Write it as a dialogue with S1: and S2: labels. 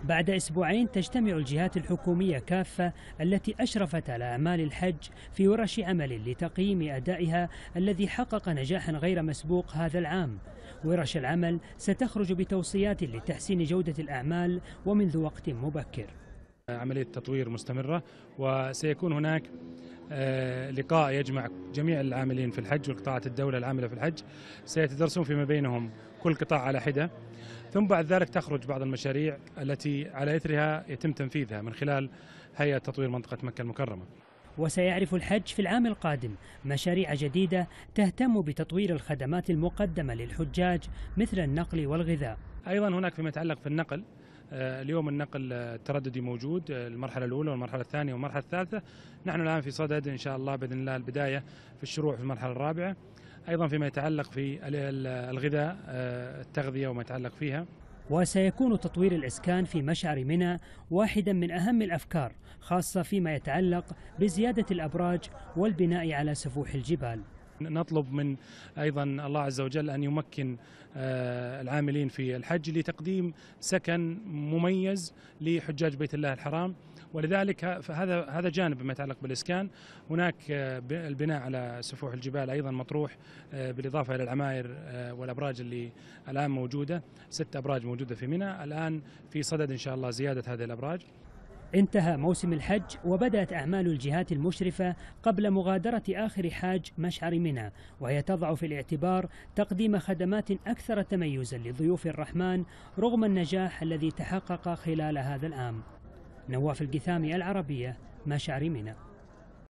S1: بعد أسبوعين تجتمع الجهات الحكومية كافة التي أشرفت على أعمال الحج في ورش عمل لتقييم أدائها الذي حقق نجاحا غير مسبوق هذا العام. ورش العمل ستخرج بتوصيات لتحسين جودة الأعمال ومنذ وقت مبكر.
S2: عملية تطوير مستمرة، وسيكون هناك لقاء يجمع جميع العاملين في الحج وقطاعات الدولة العاملة في الحج، سيتدرسون فيما بينهم كل قطاع على حدة، ثم بعد ذلك تخرج بعض المشاريع التي على إثرها يتم تنفيذها من خلال هيئة تطوير منطقة مكة المكرمة.
S1: وسيعرف الحج في العام القادم مشاريع جديدة تهتم بتطوير الخدمات المقدمة للحجاج مثل النقل والغذاء.
S2: أيضا هناك فيما يتعلق في النقل، اليوم النقل الترددي موجود، المرحلة الأولى والمرحلة الثانية والمرحلة الثالثة. نحن الآن في صدد إن شاء الله بإذن الله البداية في الشروع في المرحلة الرابعة. أيضا فيما يتعلق في الغذاء، التغذية وما يتعلق فيها.
S1: وسيكون تطوير الإسكان في مشعر منى واحدا من أهم الأفكار، خاصة فيما يتعلق بزيادة الأبراج والبناء على سفوح الجبال.
S2: نطلب من أيضا الله عز وجل أن يمكن العاملين في الحج لتقديم سكن مميز لحجاج بيت الله الحرام، ولذلك فهذا جانب ما يتعلق بالإسكان. هناك البناء على سفوح الجبال أيضا مطروح، بالإضافة إلى العماير والأبراج اللي الآن موجودة، 6 أبراج موجودة في منى، الآن في صدد إن شاء الله زيادة هذه الأبراج.
S1: انتهى موسم الحج وبدأت أعمال الجهات المشرفة قبل مغادرة آخر حاج مشعر منى، وهي تضع في الاعتبار تقديم خدمات أكثر تميزا لضيوف الرحمن رغم النجاح الذي تحقق خلال هذا العام. نواف القثامي، العربية، مشعر منى.